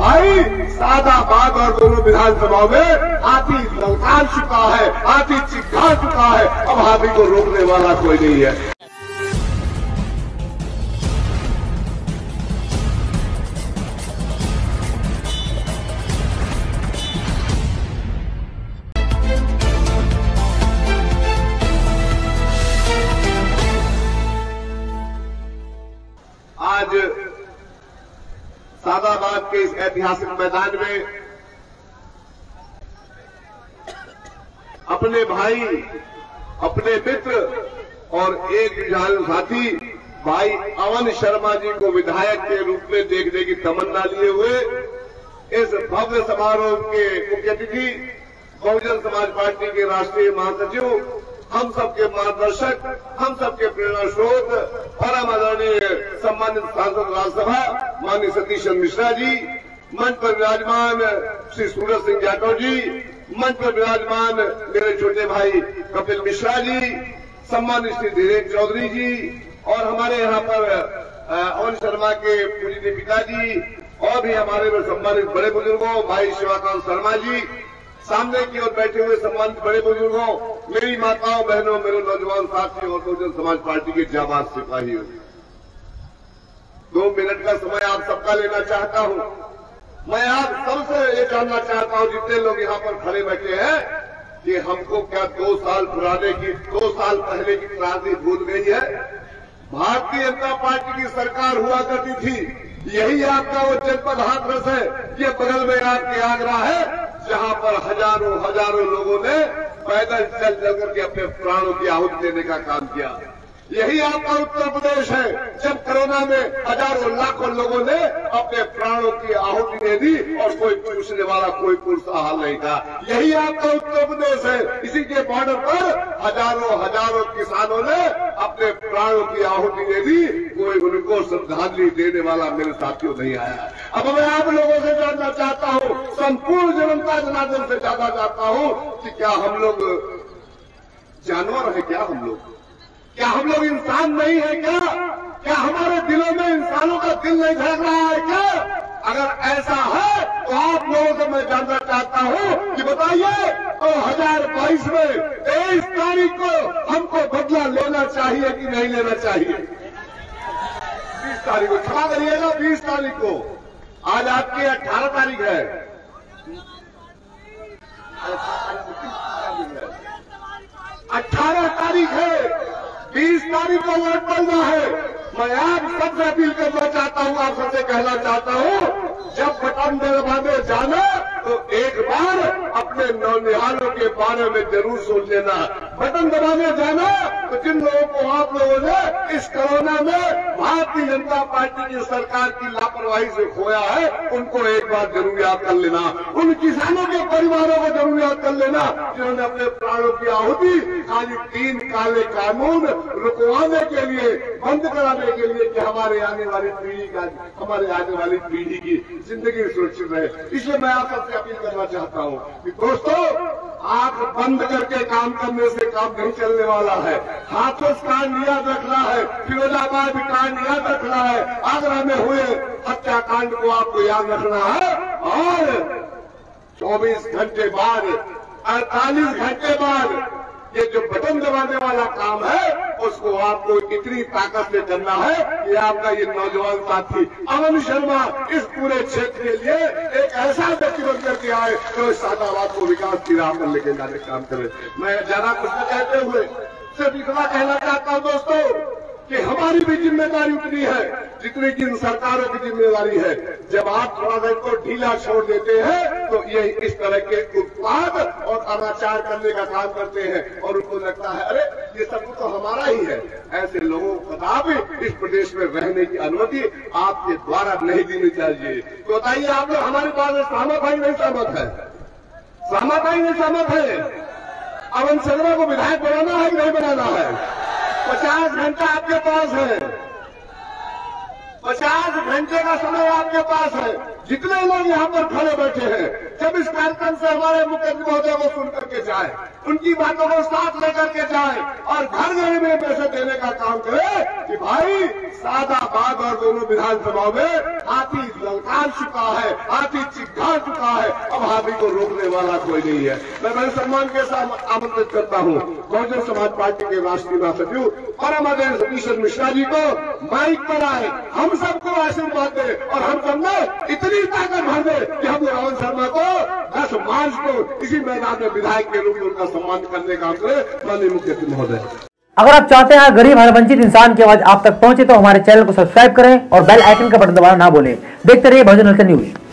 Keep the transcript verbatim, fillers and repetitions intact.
भाई सादाबाद और दोनों विधानसभाओं में हाथी ललकार चुका है, हाथी चिल्ला चुका है। अब हाथी को रोकने वाला कोई नहीं है। आज सादाबाद के इस ऐतिहासिक मैदान में अपने भाई, अपने मित्र और एक जुझारू साथी भाई अवन शर्मा जी को विधायक के रूप में देखने की तमन्ना लिए हुए इस भव्य समारोह के मुख्य अतिथि बहुजन समाज पार्टी के राष्ट्रीय महासचिव, हम सबके मार्गदर्शक, हम सबके प्रेरणा स्रोत, परम आदरणीय सम्मानित सांसद राज्यसभा माननीय सतीश चंद्र मिश्रा जी, मंच पर विराजमान श्री सूरज सिंह जाटव जी, मंच पर विराजमान मेरे छोटे भाई कपिल मिश्रा जी, सम्मानित श्री धीरेन्द्र चौधरी जी और हमारे यहाँ पर अवन शर्मा के पूजनीय पिताजी और भी हमारे सम्मानित बड़े बुजुर्गों भाई शिवाकांत शर्मा जी, सामने की ओर बैठे हुए सम्मानित बड़े बुजुर्गों, मेरी माताओं बहनों, मेरे नौजवान साथियों और बहुजन समाज पार्टी के जाबाज सिपाहियों, दो मिनट का समय आप सबका लेना चाहता हूं। मैं आप सबसे ये जानना चाहता हूं, जितने लोग यहाँ पर खड़े बैठे हैं, कि हमको क्या दो साल पुराने की दो साल पहले की क्रांति भूल गई है? भारतीय जनता पार्टी की सरकार हुआ करती थी, यही आपका वो जनपद हाथरस है, ये बगल में आपके आगरा है, जहां पर हजारों हजारों लोगों ने पैदल चल चल करके अपने प्राणों की आहुति देने का काम किया। यही आपका उत्तर प्रदेश है, जब कोरोना में हजारों लाखों लोगों ने अपने प्राणों की आहुति दे दी और कोई पूछने वाला, कोई पुरसहाल नहीं था। यही आपका उत्तर प्रदेश है, इसी के बॉर्डर पर हजारों हजारों किसानों ने अपने प्राणों की आहुति दे दी, कोई उनको श्रद्धांजलि देने वाला मेरे साथियों नहीं आया। अब मैं आप लोगों से जानना चाहता हूं, संपूर्ण जनता जनार्दन से जानना चाहता हूं कि क्या हम लोग जानवर है? क्या हम लोग क्या हम लोग इंसान नहीं है? क्या क्या हमारे दिलों में इंसानों का दिल नहीं धड़क रहा है? क्या अगर ऐसा है तो आप लोगों से मैं जानना चाहता हूं कि बताइए, दो हजार बाईस में तेईस तारीख को हमको बदला लेना चाहिए कि नहीं लेना चाहिए? बीस तारीख को, क्षमा करिएगा, बीस तारीख को, आज आपकी अठारह तारीख है, अठारह तारीख है, बीस तारीख को वोट पड़ना है। मैं आप सबसे अपील करना चाहता हूं, आप सबसे कहना चाहता हूं, जब बटन दबाने जाना तो एक बार अपने नौनिहालों के बारे में जरूर सोच लेना। बटन दबाने जाना तो जिन लोगों को आप लोगों ने इस कोरोना में भारतीय जनता पार्टी की सरकार की लापरवाही से खोया है, उनको एक बार जरूर याद कर लेना। उन किसानों के परिवारों को जरूर याद कर लेना जिन्होंने अपने प्राणों की आहुति खाली तीन काले कानून रुकवाने के लिए, बंद कराने के लिए कि हमारे आने वाली पीढ़ी का, हमारे आने वाली पीढ़ी की जिंदगी सुरक्षित रहे। इसलिए मैं आप सबसे अपील करना चाहता हूं कि दोस्तों, आंख बंद करके काम करने से काम नहीं चलने वाला है। हाथरस कांड याद रखना है, फिरोजाबाद कांड याद रखना है, आगरा में हुए हत्याकांड को आपको याद रखना है, और चौबीस घंटे बाद, अड़तालीस घंटे बाद ये जो बटन दबाने वाला काम है, उसको आपको इतनी ताकत से करना है कि आपका ये नौजवान साथी अवन शर्मा इस पूरे क्षेत्र के लिए एक ऐसा व्यक्ति बन करके आए जो इस सादाबाद को विकास की राह पर लेके जाने का काम करे। मैं ज्यादा कुछ न कहते हुए सिर्फ इतना कहना चाहता हूं दोस्तों कि हमारी भी जिम्मेदारी उतनी है जितनी कि इन सरकारों की जिम्मेदारी है। जब आप थोड़ा सा इनको ढीला छोड़ देते हैं तो ये इस तरह के उत्पाद और अनाचार करने का काम करते हैं और उनको लगता है अरे ये सब तो हमारा ही है। ऐसे लोगों को कदापि इस प्रदेश में रहने की अनुमति आपके द्वारा नहीं देनी चाहिए। तो बताइए, आप लोग हमारे पास सहमत है नहीं सहमत है? सहमत है नहीं सहमत है? अवन शर्मा को विधायक बनाना है कि नहीं बनाना है? पचास घंटा आपके पास है, पचास घंटे का समय आपके पास है। जितने लोग यहाँ पर खड़े बैठे हैं, जब इस कार्यक्रम से हमारे मुख्यमंत्री महोदय को सुन करके जाए, उनकी बातों को साथ लेकर के जाए और घर घर में पैसे देने का काम करे कि भाई सादाबाद और दोनों विधानसभाओं में हाथी ललकार चुका है, हाथी चिढ़ा चुका है, अब हाथी को रोकने वाला कोई नहीं है। मैं बड़े सम्मान के साथ आमंत्रित करता हूँ बहुजन समाज पार्टी के राष्ट्रीय महासचिव परम आदरणीय सतीश मिश्रा जी को माइक पर आए, हम सबको आशीर्वाद दे और हम सब में इतनी ताकत भर दे कि हम रावण शर्मा को दस मार्च को इसी मैदान में विधायक के रूप में उनका सम्मान करने का करें माननीय मुख्यमंत्री महोदय। अगर आप चाहते हैं गरीब हर वंचित इंसान की आवाज आप तक पहुंचे तो हमारे चैनल को सब्सक्राइब करें और बेल आइकन का बटन दबाना ना भूलें। देखते रहिए बहुजन न्यूज।